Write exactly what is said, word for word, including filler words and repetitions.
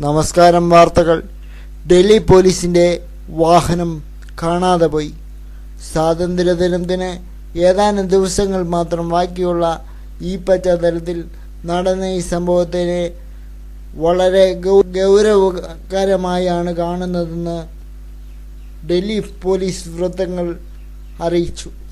നമസ്കാരം. വാർത്തകൾ. ഡൽഹി പോലീസിന്റെ വാഹനം കാണാതെ പോയി. സ്വാതന്ത്ര്യദിനത്തിന് ഏതാനും ദിവസങ്ങൾ മാത്രം ബാക്കിയുള്ള ഈ പശ്ചാത്തലത്തിൽ നടന്ന ഈ സംഭവത്തിനെ വളരെ ഗൗരവകരമായാണ് കാണുന്നതെന്ന് ഡൽഹി പോലീസ് വൃത്തങ്ങൾ അറിയിച്ചു.